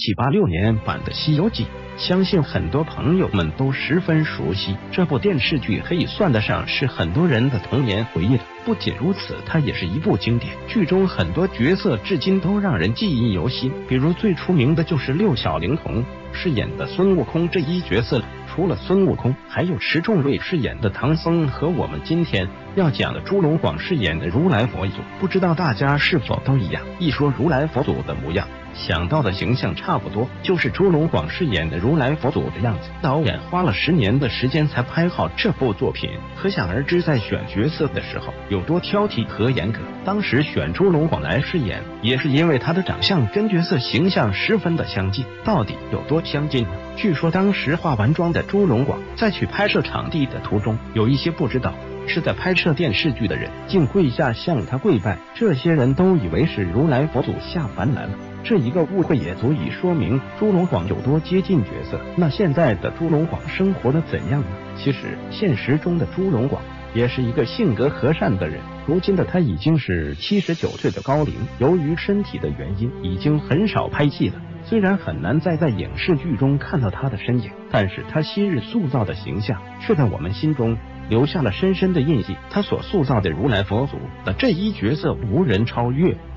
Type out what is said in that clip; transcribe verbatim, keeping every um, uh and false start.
七八六年版的《西游记》，相信很多朋友们都十分熟悉。这部电视剧可以算得上是很多人的童年回忆的。不仅如此，它也是一部经典，剧中很多角色至今都让人记忆犹新。比如最出名的就是六小龄童饰演的孙悟空这一角色了。除了孙悟空，还有迟重瑞饰演的唐僧和我们今天要讲的猪龙广饰演的如来佛祖。不知道大家是否都一样，一说如来佛祖的模样，想到的形象差不多就是猪龙广饰演的如来佛祖的样子。导演花了十年的时间才拍好这部作品，可想而知在选角色的时候有多挑剔和严格。当时选猪龙广来饰演，也是因为他的长相跟角色形象十分的相近。到底有多相近呢？据说当时化完妆的猪龙广在去拍摄场地的途中，有一些不知道是在拍摄电视剧的人竟跪下向他跪拜，这些人都以为是如来佛祖下凡来了。这一个误会也足以说明猪龙广有多接近角色。那现在的猪龙广生活的怎样呢？其实现实中的猪龙广也是一个性格和善的人。如今的他已经是七十九岁的高龄，由于身体的原因，已经很少拍戏了。虽然很难再在影视剧中看到他的身影，但是他昔日塑造的形象却在我们心中留下了深深的印记。他所塑造的如来佛祖的这一角色无人超越。